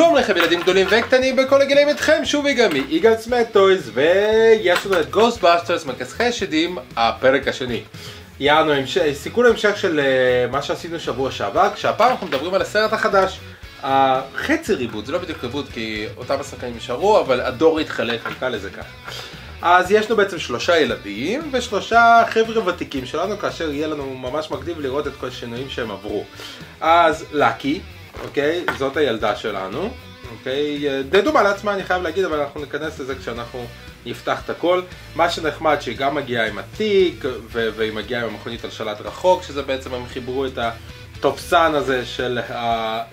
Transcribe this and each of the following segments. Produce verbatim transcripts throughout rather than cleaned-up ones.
שלום לכם ילדים גדולים וקטנים בכל הגילים איתכם שוב יגמי יגאלס מטויז ויש לנו את גוסטבאסטרס מכסחי השדים הפרק השני. יענו סיכול המשך של מה שעשינו שבוע שעבר, כשהפעם אנחנו מדברים על הסרט החדש, החצי ריבוט, זה לא בדיוק ריבוט כי אותם השחקנים נשארו אבל הדור התחלק, נקרא לזה ככה. אז יש לנו בעצם שלושה ילדים ושלושה חבר'ה ותיקים שלנו, כאשר יהיה לנו ממש מגניב לראות את כל השינויים שהם עברו. אז לקי, אוקיי, זאת הילדה שלנו, אוקיי, די דומה לעצמה אני חייב להגיד, אבל אנחנו ניכנס לזה כשאנחנו נפתח את הכל. מה שנחמד שהיא גם מגיעה עם התיק והיא מגיעה עם המכונית על שלט רחוק, שזה בעצם הם חיברו את הטופסן הזה של ה...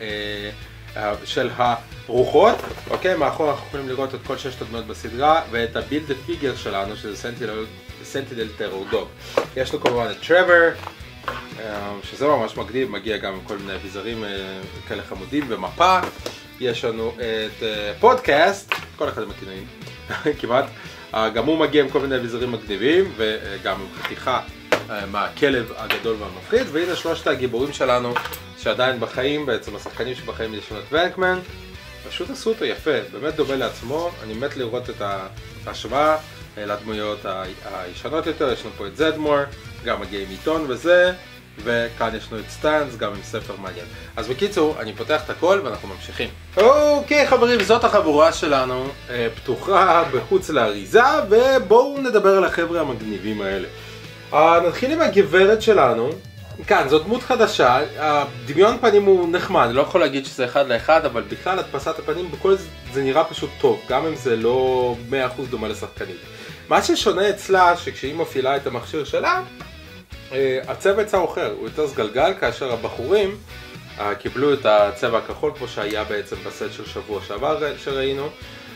של הרוחות, אוקיי, מאחור אנחנו יכולים לראות את כל ששת הדמויות בסדרה ואת הבילד פיגר שלנו שזה סנטינל טרור דוג. יש לו כמובן את טרוור, שזה ממש מגניב, מגיע גם עם כל מיני אביזרים כאלה חמודים ומפה. יש לנו את פודקאסט, כל אחד עם הכינויים כמעט, גם הוא מגיע עם כל מיני אביזרים מגניבים וגם עם חתיכה מהכלב הגדול והמפחיד. והנה שלושת הגיבורים שלנו שעדיין בחיים, בעצם השחקנים שבחיים יש לנו את ונקמן, פשוט עשו אותו יפה, באמת דומה לעצמו. אני מת לראות את ההשוואה לדמויות הישנות יותר. יש לנו פה את זדמור, גם מגיע עם עיתון וזה, וכאן יש לנו את סטאנס, גם עם ספר מעניין. אז בקיצור, אני פותח את הכל ואנחנו ממשיכים. אוקיי חברים, זאת החבורה שלנו, פתוחה בחוץ לאריזה, ובואו נדבר על החבר'ה המגניבים האלה. נתחיל עם הגברת שלנו. כאן, זאת דמות חדשה, הדמיון פנים הוא נחמד, אני לא יכול להגיד שזה אחד לאחד, אבל בכלל הדפסת הפנים בכל זה, זה נראה פשוט טוב, גם אם זה לא מאה אחוז דומה לשחקנית. מה ששונה אצלה, שכשהיא מפעילה את המכשיר שלה, הצבע יצא אחר, הוא יותר סגלגל, כאשר הבחורים קיבלו את הצבע הכחול, כמו שהיה בעצם בסט של שבוע שעבר שראינו.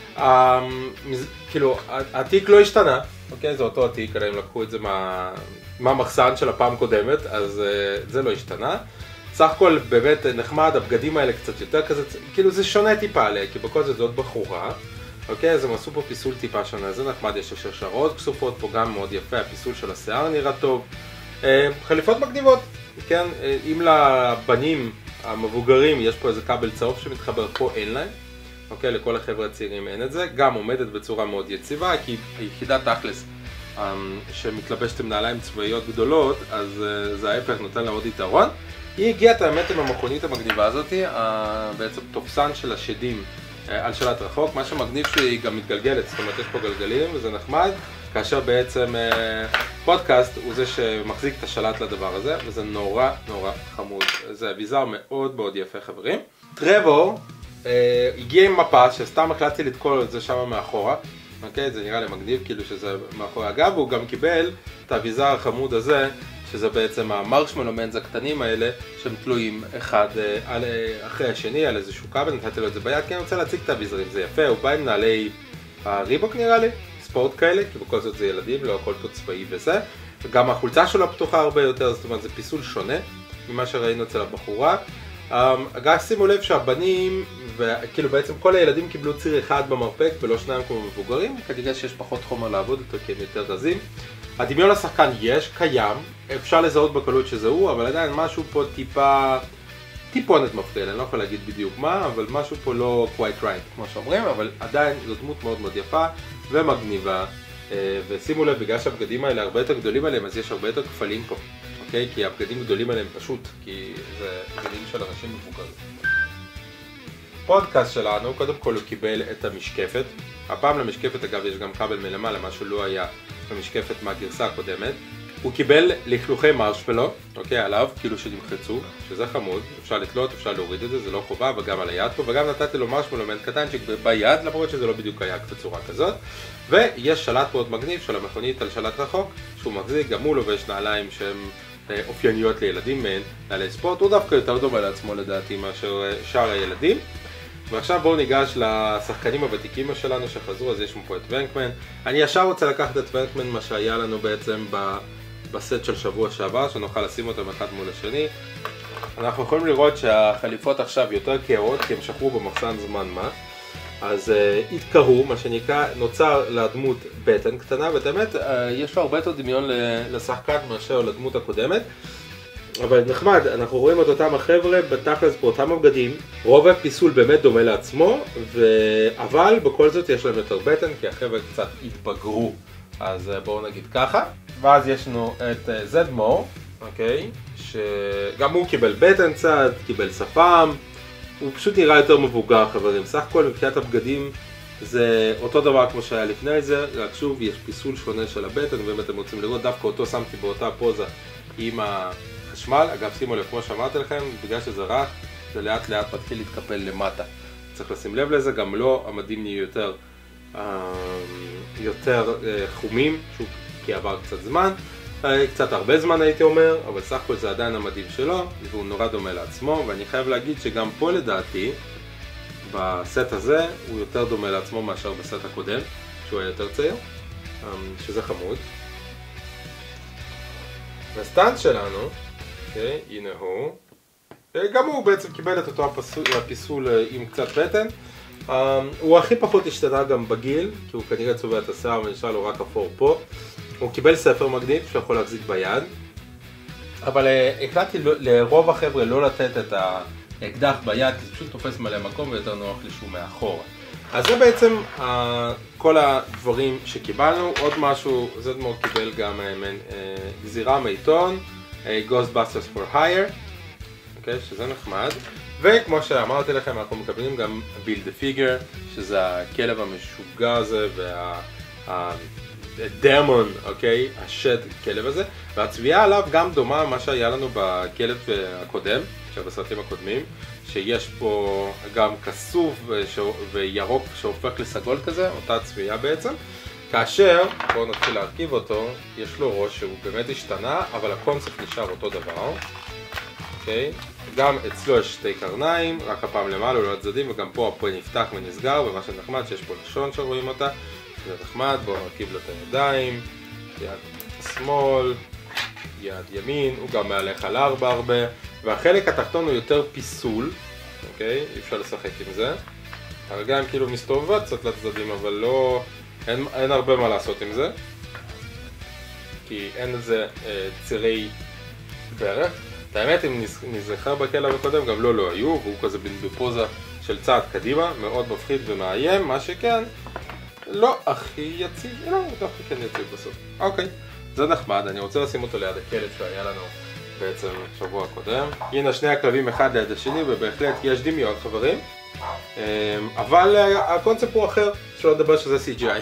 כאילו, התיק לא השתנה, אוקיי, זה אותו התיק, הם לקחו את זה מה... מהמחסן של הפעם קודמת, אז uh, זה לא השתנה. סך הכל באמת נחמד, הבגדים האלה קצת יותר כזה, כאילו זה שונה טיפה עליה, כי בכל זאת זאת בחורה. אוקיי, אז הם עשו פה פיסול טיפה שונה, זה נחמד, יש שרשרות כסופות פה גם מאוד יפה, הפיסול של השיער נראה טוב. Uh, חליפות מגניבות, כן, uh, אם לבנים המבוגרים יש פה איזה כבל צהוב שמתחבר, פה אין להם. אוקיי, לכל החבר'ה הצעירים אין את זה, גם עומדת בצורה מאוד יציבה, כי היחידה תכלס שמתלבשת עם נעליים צבאיות גדולות, אז זה ההפך, נותן לה עוד יתרון. היא הגיעה את האמת עם המכונית המגניבה הזאת, בעצם תופסן של השדים על שלט רחוק. מה שמגניב שהיא גם מתגלגלת, זאת אומרת יש פה גלגלים וזה נחמד, כאשר בעצם פודקאסט הוא זה שמחזיק את השלט לדבר הזה, וזה נורא נורא חמוד. זה אביזר מאוד מאוד יפה חברים. טרוור הגיע עם מפה שסתם החלטתי לתקול את זה שם מאחורה. אוקיי, זה נראה לי מגניב, כאילו שזה מאחורי הגב, והוא גם קיבל את האביזר החמוד הזה, שזה בעצם המרשמלו מנז הקטנים האלה, שהם תלויים אחד על, אחרי השני על איזשהו כבל. נתתי לו את זה ביד, כי אני רוצה להציג את האביזרים, זה יפה, הוא בא עם נעלי ריבוק נראה לי, ספורט כאלה, כי בכל זאת זה ילדים, לא הכל פה צבאי וזה, וגם החולצה שלו פתוחה הרבה יותר, זאת אומרת זה פיסול שונה ממה שראינו אצל הבחורה. אגב, שימו לב שהבנים, וכאילו בעצם כל הילדים קיבלו ציר אחד במרפק ולא שניים כמו מבוגרים, כנראה שיש פחות חומר לעבוד אותו כי הם יותר רזים. הדמיון לשחקן יש, קיים, אפשר לזהות בקלות שזה הוא, אבל עדיין משהו פה טיפה, טיפונת מפריע, אני לא יכול להגיד בדיוק מה, אבל משהו פה לא quite right כמו שאומרים, אבל עדיין זו דמות מאוד מאוד יפה ומגניבה. ושימו לב, בגלל שהבגדים האלה הרבה יותר גדולים עליהם, אז יש הרבה יותר כפלים פה. אוקיי? כי הבגדים גדולים עליהם פשוט, כי זה בגדים של אנשים מבוגרים. פודקאסט שלנו, קודם כל הוא קיבל את המשקפת. הפעם למשקפת אגב יש גם כבל מלמעלה, מה שלא היה במשקפת מהגרסה הקודמת. הוא קיבל לכלוכי מרשמלו, אוקיי, עליו, כאילו שנמחצו, שזה חמוד, אפשר לתלות, אפשר להוריד את זה, זה לא חובה, וגם על היד פה, וגם נתתי לו מרשמלו מנט קטנצ'יק ביד, למרות שזה לא בדיוק היה בצורה כזאת. ויש שלט מאוד מגניב של המכונית על שלט רחוק, שהוא מחזיק, גם הוא לובש נעליים שהן אופייניות לילדים מהן, נעלי ספורט, הוא דווקא יותר דומה לעצמו לדעתי מאשר שאר הילדים. ועכשיו בואו ניגש לשחקנים הוותיקים שלנו שחזרו, אז יש לנו פה את ונקמן. אני ישר רוצה לקחת את ונקמן, מה שהיה לנו בעצם בסט של שבוע שעבר, שנוכל לשים אותם אחד מול השני. אנחנו יכולים לראות שהחליפות עכשיו יותר קהות, כי הם שחרו במחסן זמן מה. אז uh, התקרו, מה שנקרא, נוצר לדמות בטן קטנה, ובאמת uh, יש לו הרבה יותר דמיון לשחקן מאשר לדמות הקודמת. אבל נחמד, אנחנו רואים את אותם החבר'ה בתכלס באותם הבגדים, רוב הפיסול באמת דומה לעצמו, ו... אבל בכל זאת יש להם יותר בטן כי החבר'ה קצת התבגרו, אז בואו נגיד ככה. ואז יש לנו את זדמור, אוקיי, שגם הוא קיבל בטן קצת, קיבל שפם, הוא פשוט נראה יותר מבוגר חברים, סך הכל מבחינת הבגדים זה אותו דבר כמו שהיה לפני זה, רק שוב יש פיסול שונה של הבטן, ואם אתם רוצים לראות דווקא אותו שמתי באותה פוזה עם החשמל, אגב שימו לב כמו שאמרתי לכם, בגלל שזה רך, זה לאט לאט מתחיל להתקפל למטה, צריך לשים לב לזה, גם לא המדים נהיו יותר, יותר חומים, שוב כי עבר קצת זמן, קצת הרבה זמן הייתי אומר, אבל סך הכל זה עדיין המדים שלו, והוא נורא דומה לעצמו, ואני חייב להגיד שגם פה לדעתי, בסט הזה הוא יותר דומה לעצמו מאשר בסט הקודם, שהוא היה יותר צעיר, שזה חמוד. והסטנד שלנו, אוקיי, הנה הוא, גם הוא בעצם קיבל את אותו הפיסול, הפיסול עם קצת בטן. הוא הכי פחות השתנה גם בגיל, כי הוא כנראה צובע את השיער ונשאר לו רק אפור פה. הוא קיבל ספר מגניב שיכול להחזיק ביד, אבל החלטתי לרוב החבר'ה לא לתת את האקדח ביד, כי זה פשוט תופס מלא מקום ויותר נוח לי שהוא מאחורה. אז זה בעצם כל הדברים שקיבלנו. עוד משהו, זדמור קיבל גם גזירה מעיתון, Ghostbusters for Hire, אוקיי, שזה נחמד. וכמו שאמרתי לכם, אנחנו מקבלים גם Build a Figure, שזה הכלב המשוגע הזה וה... דמון, אוקיי, השד כלב הזה, והצביעה עליו גם דומה מה שהיה לנו בכלב הקודם, בסרטים הקודמים, שיש פה גם כסוף וירוק שהופך לסגול כזה, אותה צביעה בעצם, כאשר, בואו נתחיל להרכיב אותו, יש לו ראש שהוא באמת השתנה, אבל הקונספט נשאר אותו דבר, אוקיי, גם אצלו יש שתי קרניים, רק הפעם למעלה ולא הצדדים, וגם פה הפה נפתח ונסגר, ומה שנחמד שיש פה לשון שרואים אותה, זה נחמד. בואו נרכיב לו את הידיים, יד שמאל, יד ימין, הוא גם מהלך על ארבע הרבה, והחלק התחתון הוא יותר פיסול, אוקיי? אי אפשר לשחק עם זה. הרגליים כאילו מסתובבות קצת לצדדים, אבל לא, אין, אין הרבה מה לעשות עם זה, כי אין לזה אה, צירי ברך. את האמת, אם נזכר בכלב הקודם, גם לא לא היו, והוא כזה בפוזה של צעד קדימה, מאוד מפחיד ומאיים, מה שכן, לא הכי יציב, לא, לא הכי כן יציב בסוף. אוקיי, זה נחמד, אני רוצה לשים אותו ליד הכלב שהיה לנו בעצם שבוע קודם. הנה שני הכלבים אחד ליד השני, ובהחלט יש דמיון חברים, אבל הקונספט הוא אחר, שלא לדבר שזה סי ג'י איי,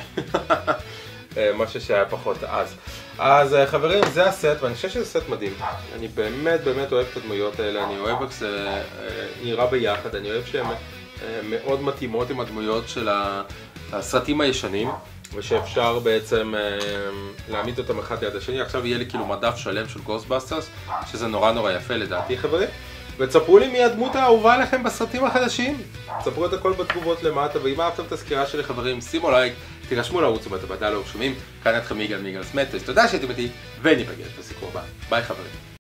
משהו שהיה פחות אז. אז חברים, זה הסט, ואני חושב שזה סט מדהים. אני באמת באמת אוהב את הדמויות האלה, אני אוהב איך זה נראה ביחד, אני אוהב שהן מאוד מתאימות עם הדמויות של הסרטים הישנים, ושאפשר בעצם להעמיד אותם אחד ליד השני. עכשיו יהיה לי כאילו מדף שלם של Ghostbusters, שזה נורא נורא יפה לדעתי חברים. ותספרו לי מי הדמות האהובה לכם בסרטים החדשים. תספרו את הכל בתגובות למטה, ואם אהבתם את הסקירה שלי חברים, שימו לייק, תירשמו לערוץ אם אתם עדיין לא רשומים. כאן אתכם יגאל מיגאל סמטויז, תודה שהייתם איתי, וניפגש בסיקור הבא. ביי חברים.